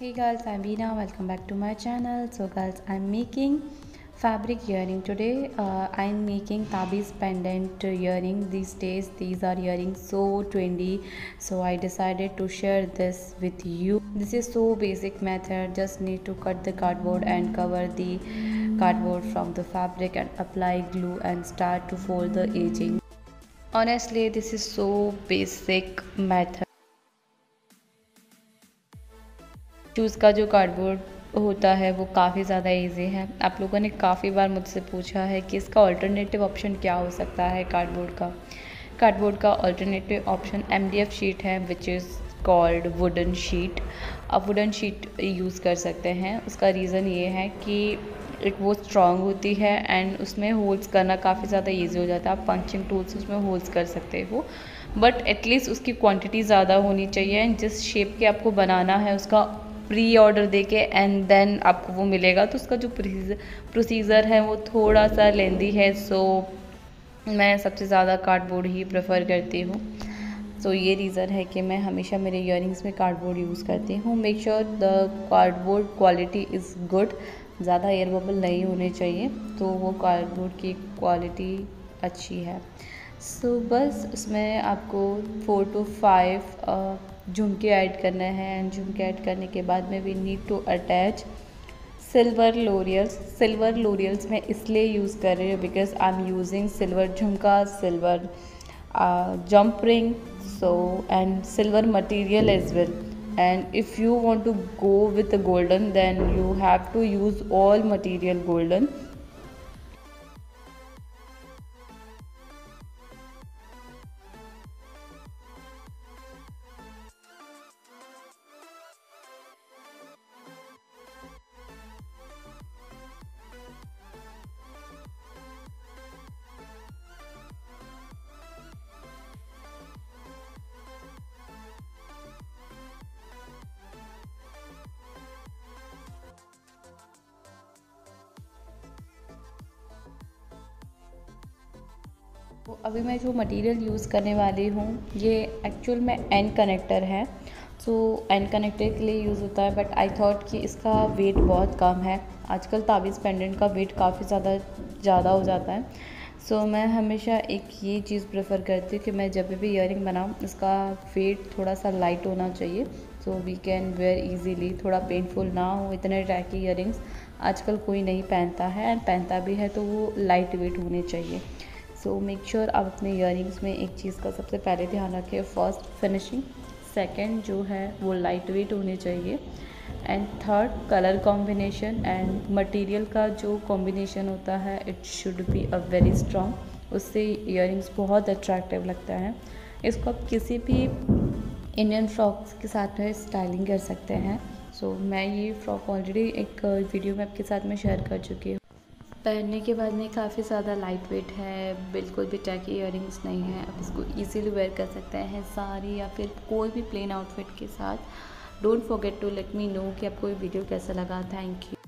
Hey girls, I'm Veena. Welcome back to my channel. So girls, I'm making fabric earring today. I'm making Tabi's pendant earring. These days these are earrings so trendy, so I decided to share this with you. This is so basic method. Just need to cut the cardboard and cover the cardboard from the fabric and apply glue and start to fold the edging. Honestly, this is so basic method. Choose का जो cardboard होता है वो काफ़ी ज़्यादा easy है। आप लोगों ने काफ़ी बार मुझसे पूछा है कि इसका ऑल्टरनेटिव ऑप्शन क्या हो सकता है कार्डबोर्ड का ऑल्टरनेटिव ऑप्शन MDF शीट है, which is called wooden sheet. आप वुडन शीट यूज़ कर सकते हैं। उसका रीज़न ये है कि एक वो स्ट्रॉन्ग होती है एंड उसमें होल्स करना काफ़ी ज़्यादा ईजी हो जाता है। आप पंचिंग टूल से उसमें होल्स कर सकते हो, बट एटलीस्ट उसकी क्वांटिटी ज़्यादा होनी चाहिए एंड जिस शेप के आपको बनाना है उसका प्री ऑर्डर देके एंड देन आपको वो मिलेगा, तो उसका जो प्रोसीजर है वो थोड़ा सा लेंदी है। सो मैं सबसे ज़्यादा कार्डबोर्ड ही प्रेफर करती हूँ। सो ये रीज़न है कि मैं हमेशा मेरे इयरिंग्स में कार्डबोर्ड यूज़ करती हूँ। Make sure the cardboard quality is good, ज़्यादा एयर बबल नहीं होने चाहिए, तो वो कार्डबोर्ड की क्वालिटी अच्छी है। सो बस उसमें आपको 4 to 5 झुमके ऐड करना है एंड झुमके ऐड करने के बाद में we need to attach silver लोरियल्स मैं इसलिए यूज़ कर रही हूँ because I am using silver jhumka, silver jump ring, so and silver material as well. And if you want to go with the golden, then you have to use all material golden. तो अभी मैं जो material use करने वाली हूँ ये actual में and connector है। सो एंड कनेक्टर के लिए यूज़ होता है, बट आई थॉट कि इसका वेट बहुत कम है। आजकल ताबीज़ पेंडेंट का वेट काफ़ी ज़्यादा हो जाता है। सो मैं हमेशा एक ये चीज़ प्रेफर करती हूँ कि मैं जब भी इयरिंग बनाऊँ इसका वेट थोड़ा सा लाइट होना चाहिए, so we can wear easily, थोड़ा पेनफुल ना हो। इतने टैकी इयरिंग्स आजकल कोई नहीं पहनता है एंड पहनता भी है तो वो लाइट वेट होने चाहिए। सो मेक श्योर आप अपने इयरिंग्स में एक चीज़ का सबसे पहले ध्यान रखें, फर्स्ट फिनिशिंग, सेकंड जो है वो लाइट वेट होने चाहिए and third colour combination and material का जो कॉम्बिनेशन होता है it should be a very strong. उससे इयरिंग्स बहुत अट्रैक्टिव लगता है। इसको आप किसी भी इंडियन फ्रॉक्स के साथ में स्टाइलिंग कर सकते हैं। सो मैं ये फ्रॉक ऑलरेडी एक वीडियो में आपके साथ में शेयर कर चुकी हूँ। पहनने के बाद में काफ़ी ज़्यादा लाइट वेट है, बिल्कुल भी टैकी इयरिंग्स नहीं है। आप इसको इजीली वेयर कर सकते हैं साड़ी या फिर कोई भी प्लेन आउटफिट के साथ। Don't forget to let me know कि आपको ये वीडियो कैसा लगा। Thank you.